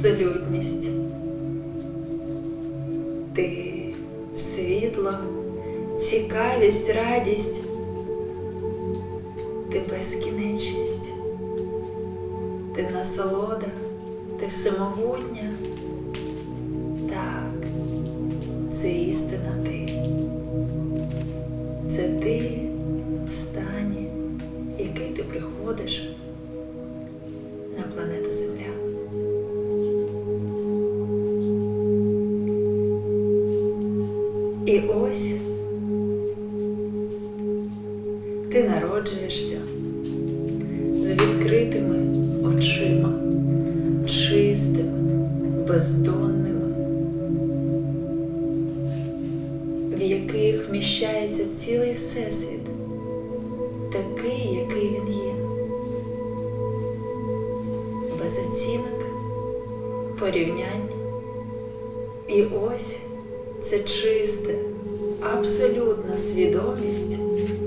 абсолютність. Ти світло, цікавість, радість. Ти безкінечність. Ти насолода, ти всемогутня. Так, це істина ти. Це ти в стані, в який ти приходиш на планету Земля. І ось ти народжуєшся з відкритими очима, чистими, бездонними, в яких вміщається цілий Всесвіт, такий, який він є, без оцінок, порівнянь. І ось це чисте, абсолютна свідомість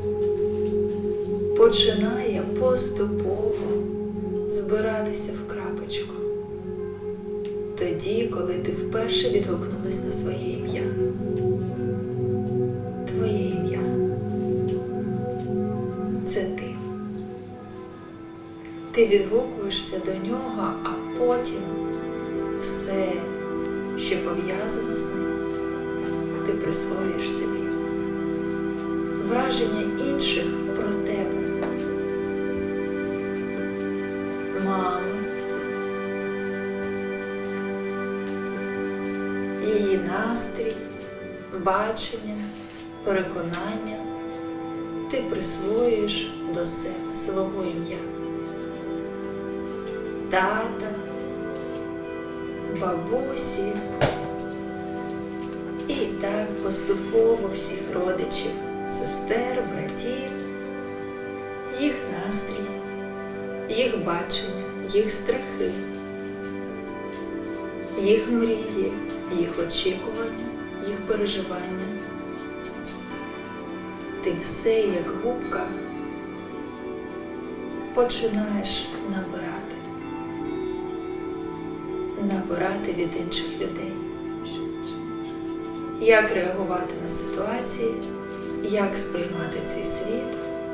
починає поступово збиратися в крапочку. Тоді, коли ти вперше відгукнулась на своє ім'я. Твоє ім'я – це ти. Ти відгукуєшся до нього, а потім все, що пов'язано з ним, ти присвоїш собі. Враження інших про тебе. Мами, її настрій, бачення, переконання ти присвоїш до себе свого ім'я. Тата, бабусі і так поступово всіх родичів, сестер, братів, їх настрій, їх бачення, їх страхи, їх мрії, їх очікування, їх переживання. Ти все, як губка, починаєш набирати від інших людей. Як реагувати на ситуації, як сприймати цей світ.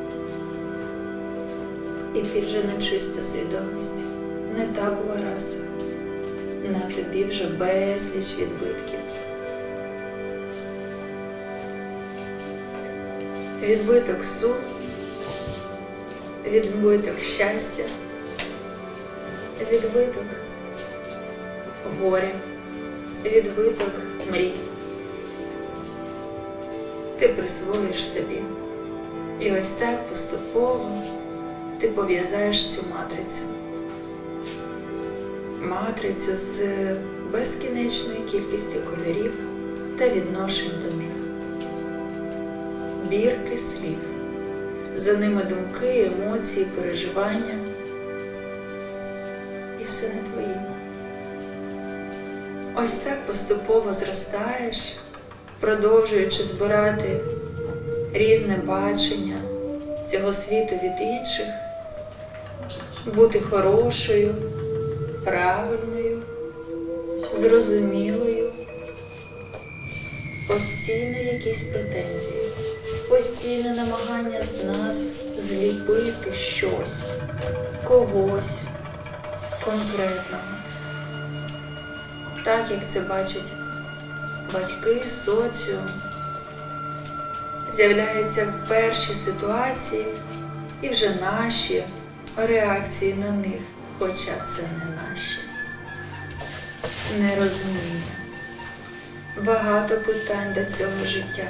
І ти вже не чиста свідомість, не та була раса. На тобі вже безліч відбитків. Відбиток суму, відбиток щастя, відбиток горя, відбиток мрій. Ти присвоїш собі. І ось так поступово ти пов'язаєш цю матрицю. Матрицю з безкінечною кількістю кольорів та відношень до них. Бірки слів, за ними думки, емоції, переживання. І все не твоє. Ось так поступово зростаєш, продовжуючи збирати різне бачення цього світу від інших, бути хорошою, правильною, зрозумілою, постійно якісь претензії, постійне намагання з нас зліпити щось, когось конкретного. Так, як це бачать батьки, соціум, з'являються перші ситуації і вже наші реакції на них, хоча це не наші. Нерозуміння. Багато питань до цього життя.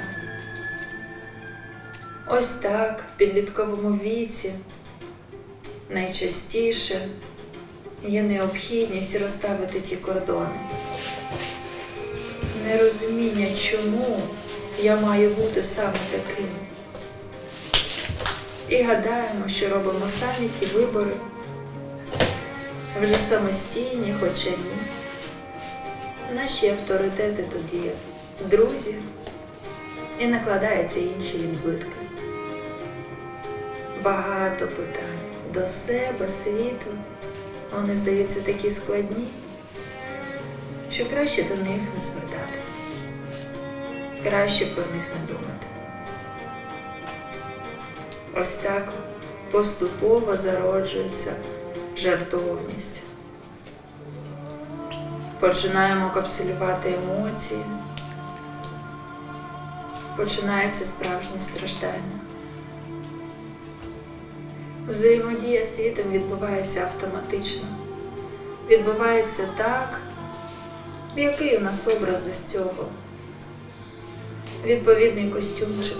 Ось так в підлітковому віці найчастіше є необхідність розставити ті кордони. Нерозуміння, чому я маю бути саме таким. І гадаємо, що робимо самі ті вибори, вже самостійні, хоча ні. Наші авторитети тоді друзі, і накладаються інші відбитки. Багато питань до себе, світу, вони здаються такі складні, що краще до них не звертатись, краще про них не думати. Ось так поступово зароджується жертовність. Починаємо капсулювати емоції, починається справжнє страждання. Взаємодія з світом відбувається автоматично. Відбувається так, який у нас образ до цього. Відповідний костюмчик.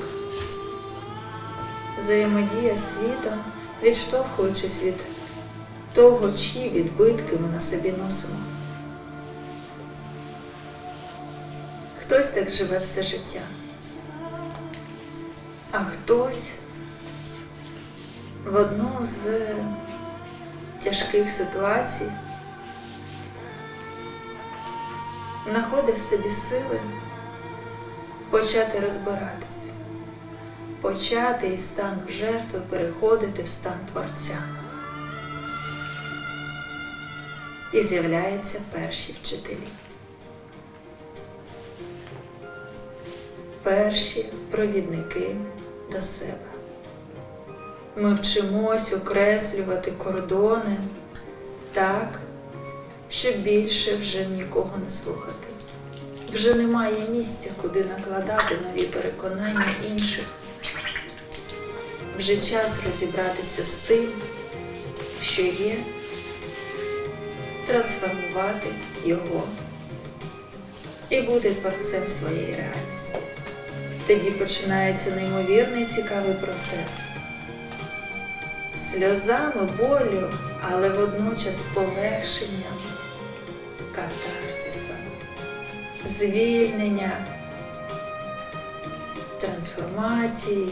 Взаємодія з світом, відштовхуючись від того, чиї відбитки ми на собі носимо. Хтось так живе все життя, а хтось в одну з тяжких ситуацій знаходив в собі сили почати розбиратись, почати із стану жертви переходити в стан творця. І з'являються перші вчителі. Перші провідники до себе. Ми вчимось окреслювати кордони так, щоб більше вже нікого не слухати. Вже немає місця, куди накладати нові переконання інших. Вже час розібратися з тим, що є, трансформувати його і бути творцем своєї реальності. Тоді починається неймовірний цікавий процес. Сльозами, болю, але водночас полегшенням, катарсисом, звільнення, трансформації.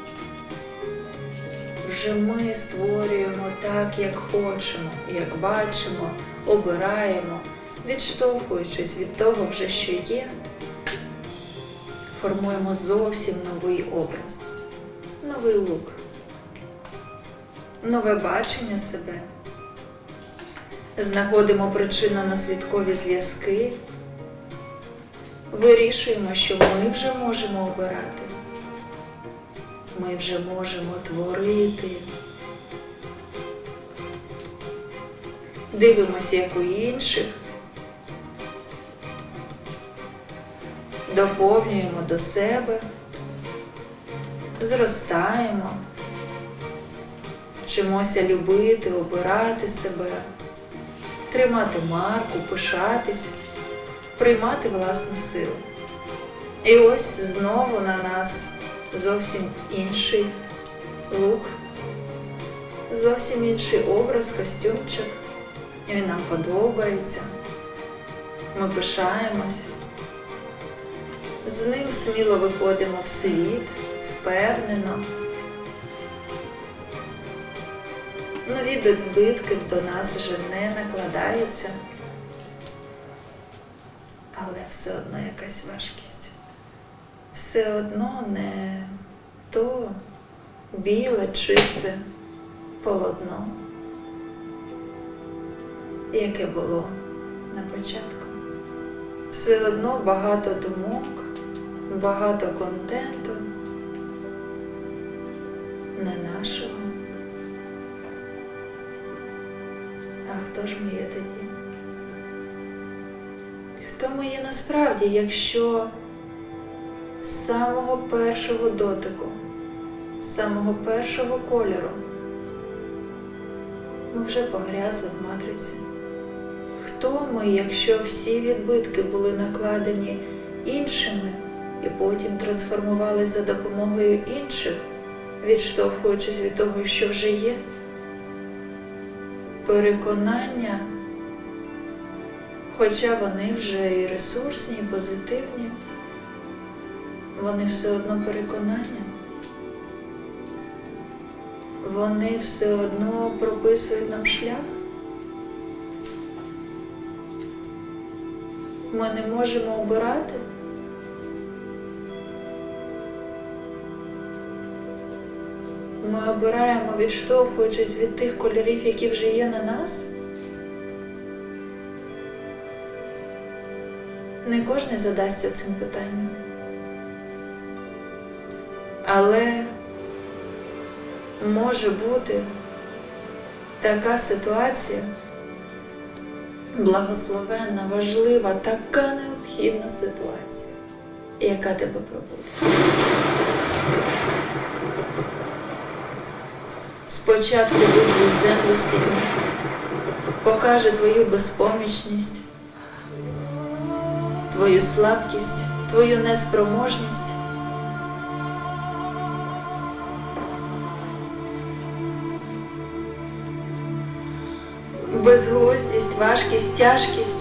Вже ми створюємо так, як хочемо, як бачимо, обираємо, відштовхуючись від того вже, що є, формуємо зовсім новий образ, новий лук, нове бачення себе. Знаходимо причинно-наслідкові зв'язки, вирішуємо, що ми вже можемо обирати. Ми вже можемо творити. Дивимося, як у інших. Доповнюємо до себе. Зростаємо. Вчимося любити, обирати себе. Тримати марку, пишатись, приймати власну силу. І ось знову на нас зовсім інший лук, зовсім інший образ, костюмчик. Він нам подобається. Ми пишаємось. З ним сміло виходимо в світ, впевнено. Нові відбитки до нас вже не накладаються, але все одно якась важкість. Все одно не то біле, чисте полотно, яке було на початку. Все одно багато думок, багато контенту, не нашого. А хто ж ми є тоді? Хто ми є насправді, якщо з самого першого дотику, з самого першого кольору ми вже погрязли в матриці? Хто ми, якщо всі відбитки були накладені іншими і потім трансформувалися за допомогою інших, відштовхуючись від того, що вже є? Переконання, хоча вони вже і ресурсні, і позитивні, вони все одно переконання. Вони все одно прописують нам шлях. Ми не можемо обирати. Ми обираємо, відштовхуючись від тих кольорів, які вже є на нас. Не кожен задасться цим питанням. Але може бути така ситуація, благословенна, важлива, така необхідна ситуація, яка тебе пробуде. Спочатку виб'є землю з-під ніг, покаже твою безпомічність, твою слабкість, твою неспроможність. Безглуздість, важкість, тяжкість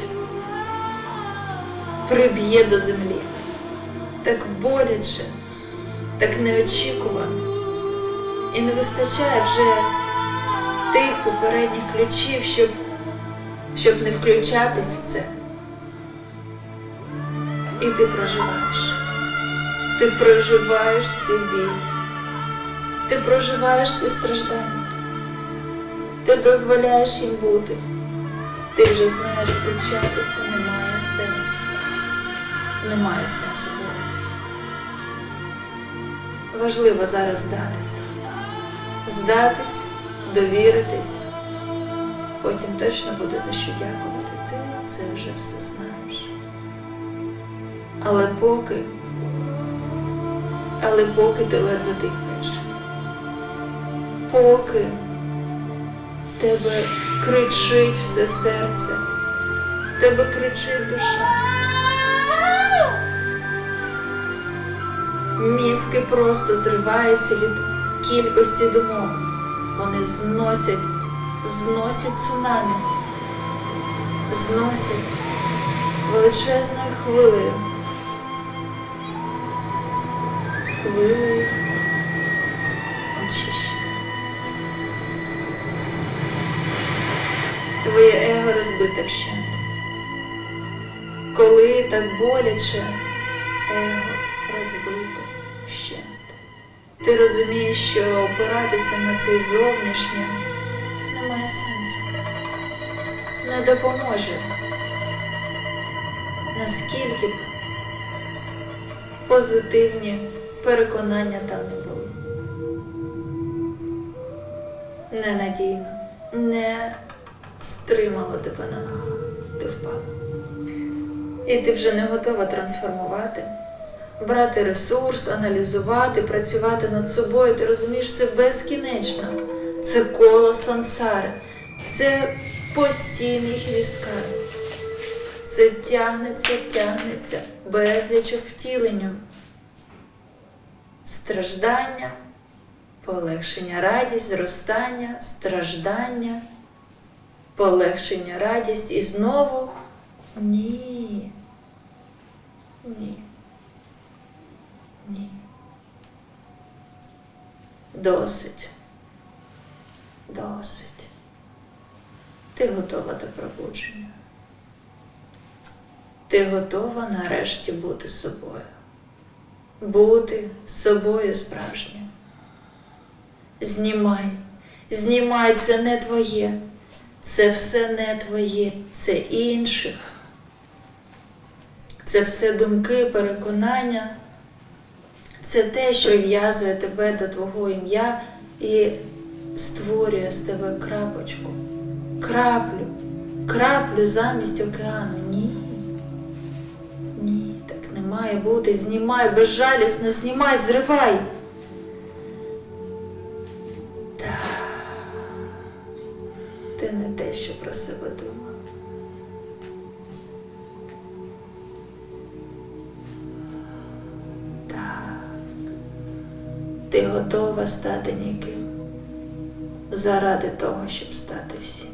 приб'є до землі. Так боляче, так неочікувано. І не вистачає вже тих попередніх ключів, щоб не включатись в це. І ти проживаєш. Ти проживаєш цю біль. Ти проживаєш ці страждання. Ти дозволяєш їм бути. Ти вже знаєш, включатися немає сенсу. Немає сенсу боротися. Важливо зараз здатись. Здатись, довіритись. Потім точно буде за що дякувати. Ти це вже все знаєш. Але поки ти ледве дихаєш. Поки в тебе кричить все серце, в тебе кричить душа. Мізки просто зриваються від кількості думок. Вони зносять цунамі, зносять величезною хвилею. Хвилею очищення. Твоє его розбите вщент. Коли так боляче, его розбите вщент. Ти розумієш, що опиратися на це зовнішнє немає сенсу. Не допоможе. Наскільки б позитивні переконання там не були. Ненадійно, не стримало тебе на ногах. Ти впав. І ти вже не готова трансформувати, брати ресурс, аналізувати, працювати над собою. Ти розумієш, це безкінечно. Це коло сансари. Це постійний хвісткар. Це тягнеться безліч втіленням. Страждання, полегшення, радість, зростання, страждання, полегшення, радість і знову ні. Ні. Ні. Досить. Досить. Ти готова до пробудження. Ти готова нарешті бути собою. Бути собою справжньою. Знімай. Знімай, це не твоє. Це все не твоє. Це інших. Це все думки, переконання. Це те, що прив'язує тебе до твого ім'я і створює з тебе крапочку. Краплю замість океану. Ні. Ні, так не має бути. Знімай, безжалісно знімай, зривай. Так. Ти не те, що про себе думав. Ти готова стати ніким заради того, щоб стати всім.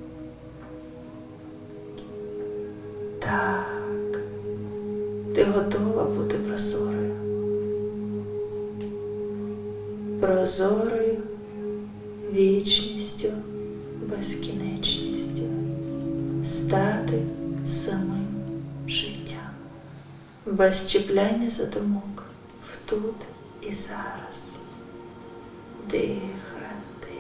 Так, ти готова бути прозорою. Прозорою, вічністю, безкінечністю. Стати самим життям. Без чіпляння за думок, в тут і зараз. Дихати.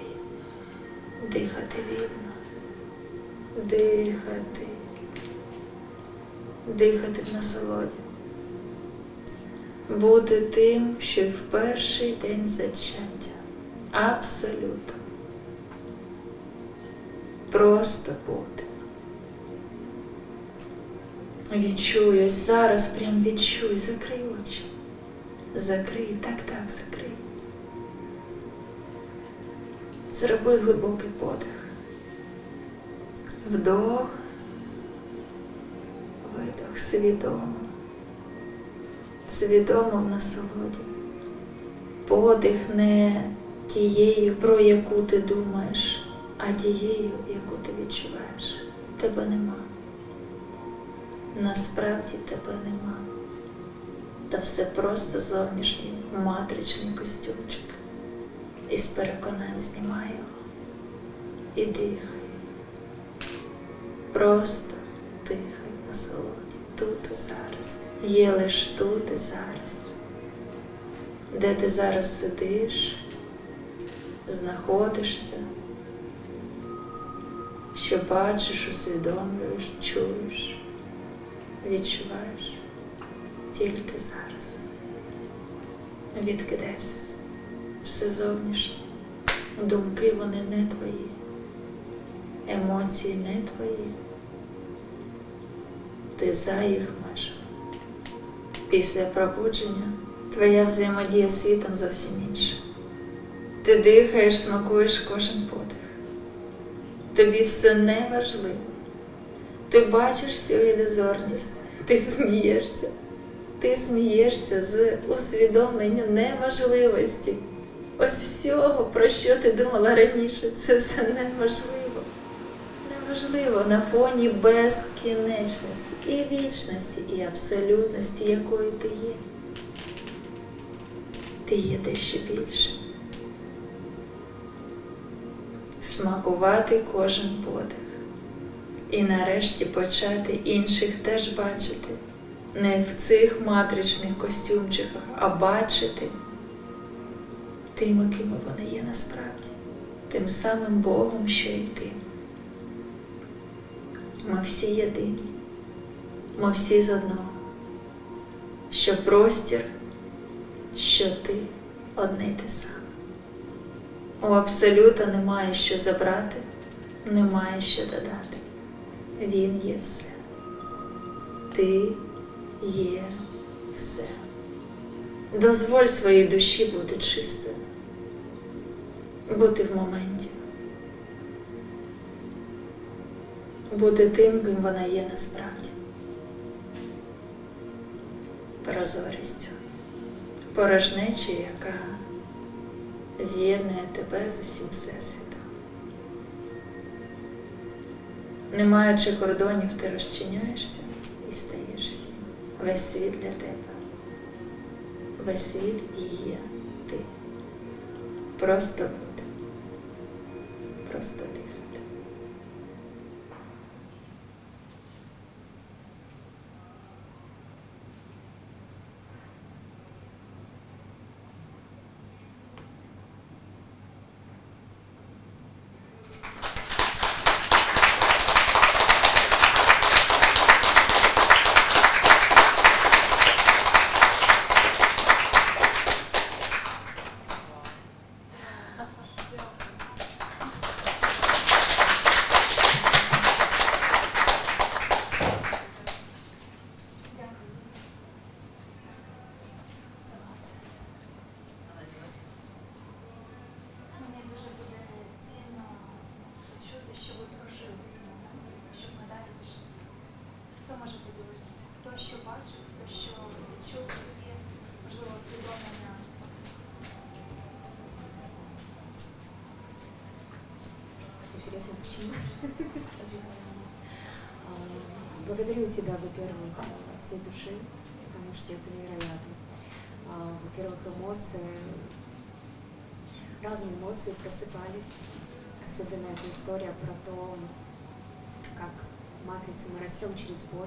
Дихати вільно. Дихати. дихати в насолоді, бути тим, що й в перший день зачаття. Абсолютно. Просто бути. Відчуй, ось зараз прям відчуй, закрий очі. Закрий, так, закрий. Зроби глибокий подих. Вдох, видох, свідомо. Свідомо в насолоді. Подих не тією, про яку ти думаєш, а тією, яку ти відчуваєш. Тебе нема. Насправді тебе нема. Та все просто зовнішній матричний костюмчик. Із переконань знімай його. І дихай. Просто дихай в насолоді. Тут і зараз. Є лиш тут і зараз. Де ти зараз сидиш, знаходишся, що бачиш, усвідомлюєш, чуєш, відчуваєш тільки зараз. Відкидай все зовнішнє. Думки вони не твої, емоції не твої. Ти за їх межами. Після пробудження твоя взаємодія з світом зовсім інша. Ти дихаєш, смакуєш кожен подих. Тобі все не важливо. Ти бачиш всю ілюзорність. Ти смієшся. Ти смієшся з усвідомлення неважливості. Ось всього, про що ти думала раніше, це все неважливо. Неважливо на фоні безкінечності і вічності, і абсолютності, якою ти є. Ти є дещо більше. Смакувати кожен подих. І нарешті почати інших теж бачити. Не в цих матричних костюмчиках, а бачити тими, ким вони є насправді. Тим самим Богом, що і ти. Ми всі єдині. Ми всі з одного. Що простір, що ти одне й те саме. У абсолюта немає що забрати, немає що додати. Він є все. Ти є все. Дозволь своїй душі бути чистою, бути в моменті, бути тим, ким вона є насправді. Прозорістю, порожнечею, яка з'єднує тебе з усім всесвітом. Не маючи кордонів, ти розчиняєшся і стаєш всім. Весь світ для тебе. Весь світ і є ти. Просто бути. Просто дихати. Интересно, почему? Благодарю тебя, во-первых, от всей души, потому что это невероятно. Во-первых, разные эмоции просыпались. Особенно эта история про то, как в матрице мы растем через боль.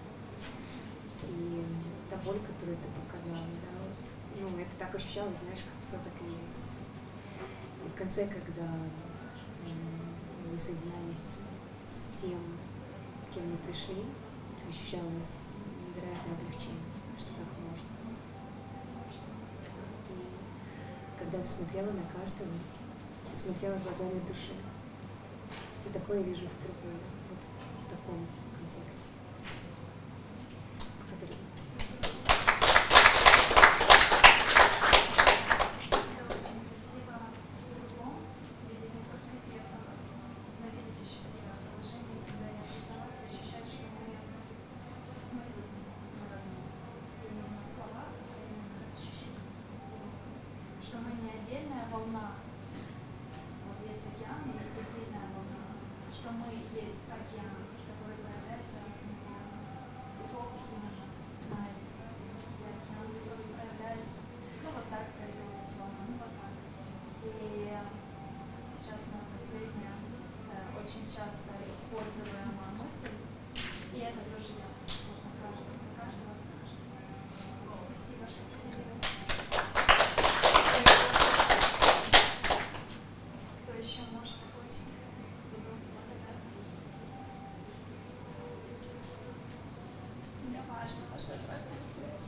И та боль, которую ты показала, да, вот, это так ощущалось, знаешь, как все так и есть. И в конце, когда вы соединялись с тем, кем мы пришли, ощущала у нас невероятное облегчение, что так можно. И когда ты смотрела на каждого, ты смотрела глазами души. И такое я вижу впервые, вот в таком контексте. Благодарю. Что мы не отдельная волна, вот есть океан, есть отдельная волна, что мы есть океан, который проявляется разными волнами. Фокус на этой системе. И океан, который проявляется, ну вот так проявилась волна, ну вот так. И сейчас моя последняя, очень часто используемая мысль, и это тоже я. Вот на каждого, на каждого, на каждого. Спасибо, что поделилась. Кто еще может очень благодарна? Мне важно ваша обратная связь.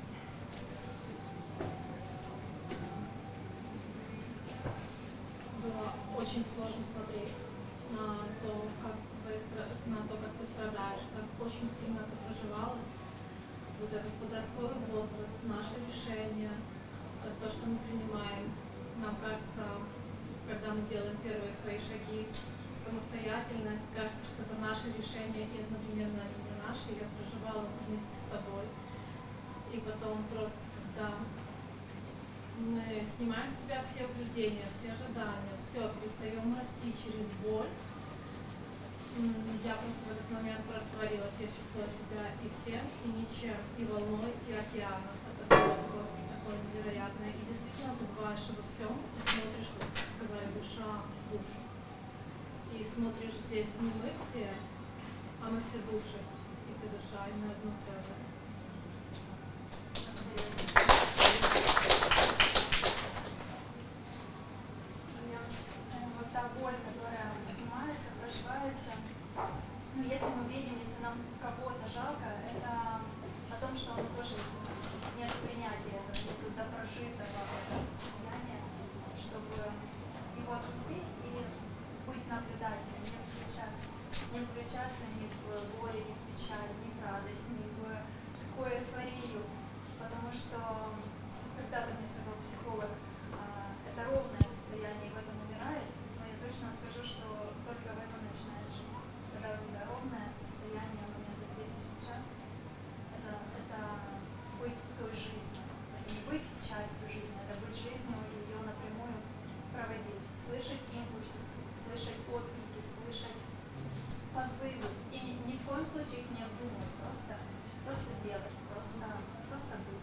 Было очень сложно смотреть на то, как ты страдаешь, как очень сильно это проживалось. Вот этот подростковый возраст, наше решение, то, что мы принимаем. Нам кажется, когда мы делаем первые свои шаги в самостоятельность, кажется, что это наше решение, и одновременно они не наши. Я проживала это вместе с тобой. И потом просто, когда мы снимаем с себя все убеждения, все ожидания, все, перестаем расти через боль, я просто в этот момент растворилась, я чувствовала себя и всем, и ничем, и волной, и океаном. Это было просто такое невероятное. И действительно забываешь обо всем, и смотришь, вот как сказали, душа в душу. И смотришь, здесь не мы все, а мы все души. И ты душа, и мы одно целое. Вот та боль, которая поднимается, проживается, ну, если мы видим, если нам кого-то жалко, это о том, что он тоже нет принятия этого, нет допрожитого состояния, чтобы его отпустить и быть наблюдателем, не включаться ни в горе, ни в печаль, ни в радость, ни в такую эйфорию, потому что когда-то мне сказал психолог, это ровное состояние, в этом умирает, но я точно скажу, что только в этом начинаешь жить. Когда у тебя ровное состояние момента здесь и сейчас, это быть той жизнью. Это не быть частью жизни, это быть жизнью и ее напрямую проводить. Слышать импульсы, слышать отклики, слышать позывы. И ни в коем случае их не обдумывать, просто делать, просто быть.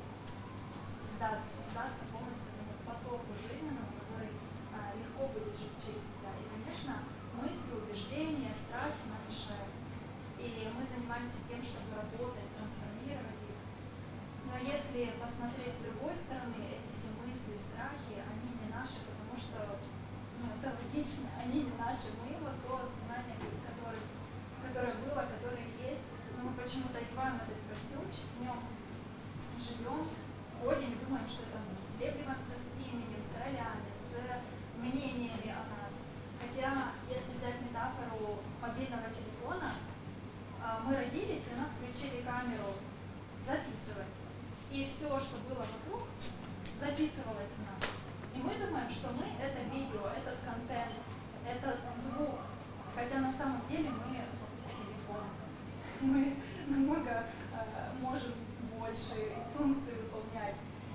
Сдаться полностью потоку жизненному, который легко будет жить через тебя. И, конечно, мысли, убеждения, страхи нам мешают. И мы занимаемся тем, чтобы работать, трансформировать их. Но если посмотреть с другой стороны, эти все мысли, страхи, они не наши, потому что, это логично, они не наши. Мы вот то сознание, которое было, которое есть. Но мы почему-то одеваем этот костюмчик, в нем живем, ходим и думаем, что это мы. Слепливаемся с именем, с ролями, с мнениями о нас. Хотя, если взять метафору мобильного телефона, мы родились, и нас включили камеру записывать. И все, что было вокруг, записывалось в нас. И мы думаем, что мы — это видео, этот контент, этот звук. Хотя на самом деле мы телефон. Мы намного можем больше функций выполнять.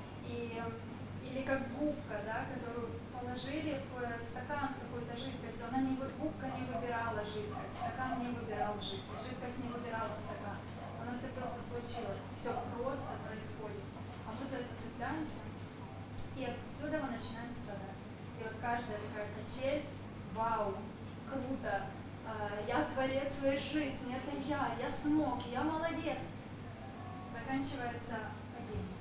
Или как губка, да, которую положили в стакан с какой-то жидкостью. Губка не выбирала жидкость, стакан не выбирал жидкость, жидкость не выбирала стакан. Оно все просто случилось, все просто происходит. А мы за это цепляемся, и отсюда мы начинаем страдать. И вот каждая такая качель, вау, круто, я творец своей жизни, это я смог, я молодец. Заканчивается падение.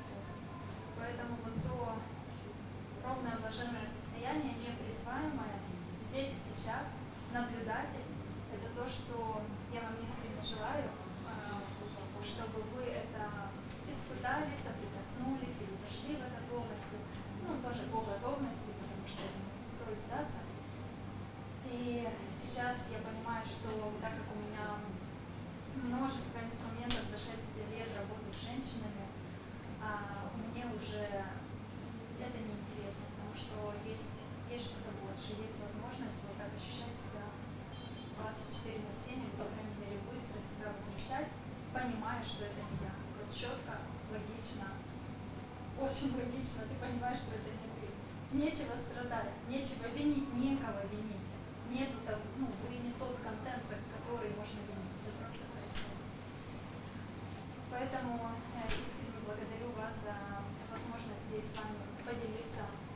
Поэтому вот то ровное блаженное состояние, неприсваиваемое, здесь и сейчас, наблюдатель, это то, что я вам искренне желаю. чтобы вы это испытали, соприкоснулись или дошли в это полностью. Ну, тоже по готовности, потому что не стоит сдаться. И сейчас я понимаю, что так как у меня множество инструментов за 6 лет работы с женщинами, мне уже это неинтересно, потому что есть что-то больше, есть возможность вот так ощущать себя 24/7, или, по крайней мере, быстро себя возвращать, понимая, что это не я. Вот четко, логично, очень логично, ты понимаешь, что это не ты. Нечего страдать, нечего винить, некого винить. Нету того, вы не тот контент, за который можно винить, все просто происходит. Поэтому искренне благодарю вас за возможность здесь с вами поделиться